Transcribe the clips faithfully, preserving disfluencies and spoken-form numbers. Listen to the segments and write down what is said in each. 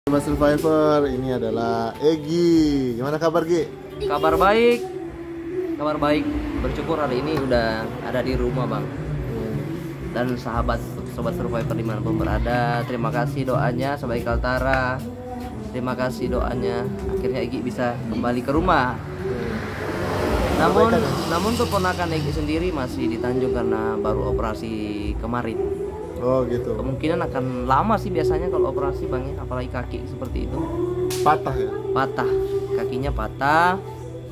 Sobat Survivor, ini adalah Egi. Gimana kabar, Gi? Kabar baik, kabar baik. Bersyukur hari ini udah ada di rumah, Bang. Dan sahabat Sobat Survivor dimanapun berada, terima kasih doanya Sobat Kaltara. Terima kasih doanya. Akhirnya Egi bisa kembali ke rumah. Namun, namun keponakan Egi sendiri masih di Tanjung karena baru operasi kemarin. Oh gitu. Kemungkinan akan lama sih biasanya kalau operasi, Bang, ya, apalagi kaki seperti itu. Patah ya? Patah, kakinya patah.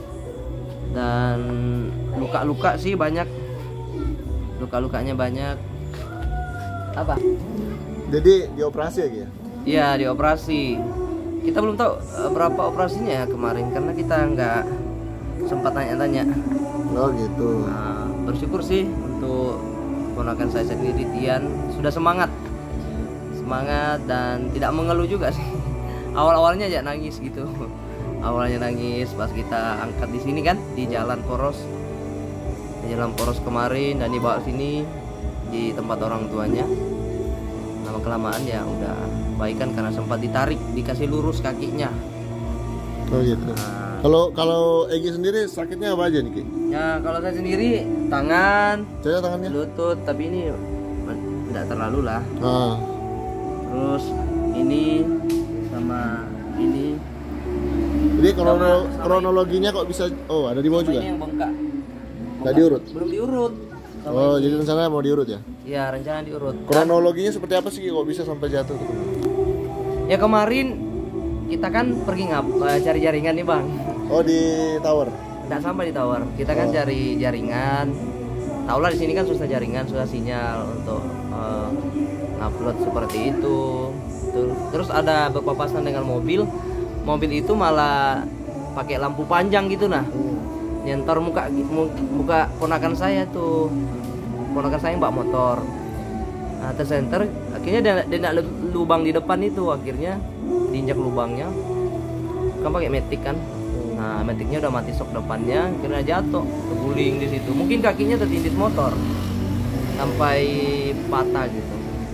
Dan luka-luka sih banyak. Luka-lukanya banyak. Apa? Jadi dioperasi ya, Gi? Iya, dioperasi. Kita belum tahu uh, berapa operasinya ya kemarin karena kita nggak sempat tanya-tanya. Oh gitu. Nah, bersyukur sih untuk ponakan saya sendiri, Tian, sudah semangat semangat dan tidak mengeluh juga sih. Awal-awalnya aja nangis gitu, awalnya nangis pas kita angkat di sini kan, di jalan poros di jalan poros kemarin, dan dibawa sini di tempat orang tuanya. Lama kelamaan ya udah baikan karena sempat ditarik, dikasih lurus kakinya. Oh gitu. Nah, Kalau kalau Egi sendiri sakitnya apa aja nih, Ki? ya kalau saya sendiri tangan, Coba tangannya. lutut, tapi ini tidak terlalu lah. Ah. Terus ini sama ini. Jadi krono, Sama- sama kronologinya kok bisa? Oh, ada di bawah sama juga. ini yang bengkak. Nggak Bengkak. diurut? Belum diurut. Sama Oh, ini. jadi rencana mau diurut ya? Ya rencana diurut. Dan, Kronologinya seperti apa sih, Ki, kok bisa sampai jatuh tuh? ya kemarin kita kan pergi ngap eh, cari jaringan nih, Bang. Oh, di tower. Nggak sampai di tower. Kita kan Oh. cari jaringan. Tau lah di sini kan susah jaringan, susah sinyal untuk eh, upload seperti itu. Terus, terus ada berpapasan dengan mobil. Mobil itu malah pakai lampu panjang gitu, nah. Nyentor muka mu- muka ponakan saya tuh. Ponakan saya mbak motor. Nah, tersenter, akhirnya dia, dia nak lubang di depan itu, akhirnya diinjak lubangnya. Kan pakai metik kan. Nah, metiknya udah mati sok depannya, akhirnya jatuh, terguling di situ. Mungkin kakinya tertindih motor sampai patah gitu.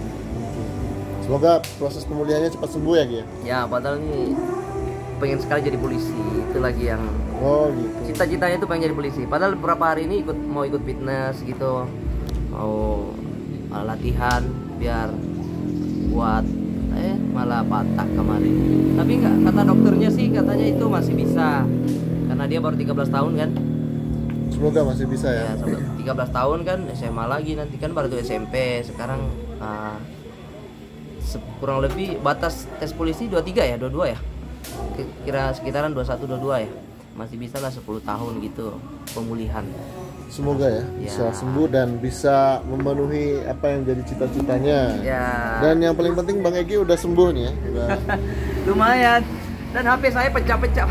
Semoga proses pemulihannya cepat sembuh ya, Ki. Ya, padahal nih pengen sekali jadi polisi. Itu lagi yang Oh gitu. cita-citanya itu pengen jadi polisi. Padahal beberapa hari ini ikut mau ikut fitness gitu, mau uh, latihan biar kuat. Eh malah patah kemarin. Tapi nggak, kata dokternya sih katanya itu masih bisa karena dia baru tiga belas tahun kan. Semoga masih bisa ya. Ya sampai tiga belas tahun kan, S M A lagi nanti kan, baru tuh S M P. Sekarang uh, se- kurang lebih batas tes polisi dua puluh tiga ya, dua puluh dua ya. Kira sekitaran dua puluh satu dua puluh dua ya. Masih bisa lah sepuluh tahun gitu pemulihan. Semoga ya, bisa Ya. sembuh dan bisa memenuhi apa yang jadi cita-citanya. Ya. Dan yang paling penting Bang Egi udah sembuh nih ya. Udah. Lumayan. Dan H P saya pecah-pecah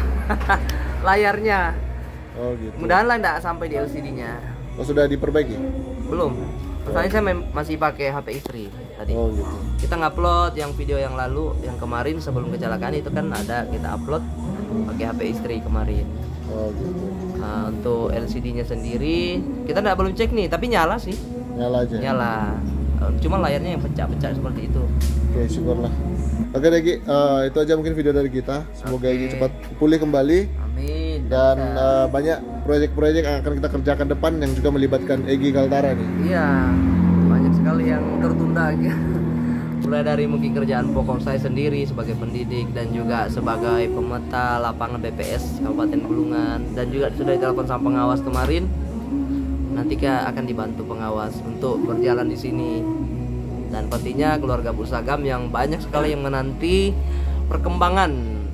layarnya. Oh gitu. Mudahan lah nggak sampai di L C D-nya. Oh, sudah diperbaiki? Belum. Masalahnya saya mem- masih pakai H P istri tadi. Oh gitu. Kita ngupload yang video yang lalu, yang kemarin sebelum kecelakaan itu kan ada, kita upload pakai H P istri kemarin. Oh gitu. Nah, untuk L C D-nya sendiri kita nggak belum cek nih, tapi nyala sih, Nyala aja. nyala. Cuma layarnya yang pecah-pecah seperti itu. Oke, syukurlah. Oke Egi, eh, itu aja mungkin video dari kita. Semoga Oke. Egi cepat pulih kembali. Amin. Dan Bisa. eh, banyak proyek-proyek yang akan kita kerjakan depan yang juga melibatkan Egi Kaltara nih. Iya, banyak sekali yang tertunda ya. Mulai dari mungkin kerjaan pokok saya sendiri sebagai pendidik dan juga sebagai pemeta lapangan B P S Kabupaten Bulungan, dan juga sudah ditelepon sama pengawas kemarin. Nanti akan dibantu pengawas untuk berjalan di sini. Dan pastinya keluarga Pusagam yang banyak sekali yang menanti perkembangan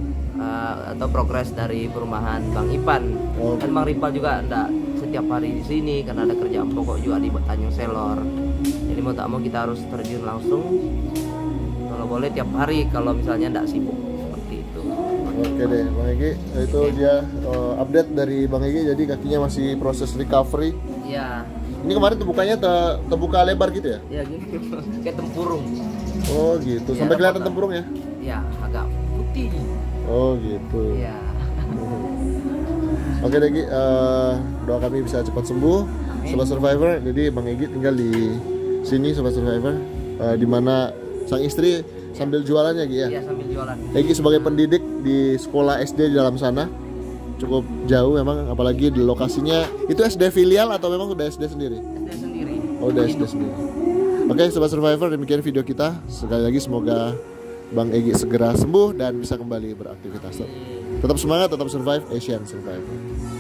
uh, atau progres dari perumahan Bang Ipan. Oh. Dan Bang Ripal juga enggak setiap hari di sini karena ada kerjaan pokok juga di Tanjung Selor. Jadi mau tak mau kita harus terjun langsung. Kalau boleh tiap hari kalau misalnya enggak sibuk seperti itu. Oke deh Bang Egi, itu dia eh, update dari Bang Egi. Jadi kakinya masih proses recovery. Iya, Ini kemarin terbukanya te- terbuka lebar gitu ya? ya gini kayak tempurung. Oh gitu, Iya, sampai ada kelihatan foto. tempurung ya? Ya, agak putih. Oh gitu. Iya. Oke deh Gi, eh, doa kami bisa cepat sembuh. Amin. Sobat Survivor, jadi Bang Egi tinggal di sini Sobat Survivor, eh, dimana sang istri sambil jualannya Gi ya. Iya, sambil jualan. Egi sebagai pendidik di sekolah S D di dalam sana cukup jauh memang, apalagi di lokasinya itu S D filial atau memang udah S D sendiri? S D sendiri. Oh, udah S D sendiri. Oke, Sobat Survivor, demikian video kita. Sekali lagi semoga Bang Egi segera sembuh dan bisa kembali beraktivitas. Tetap semangat, tetap survive, Asian Survivor.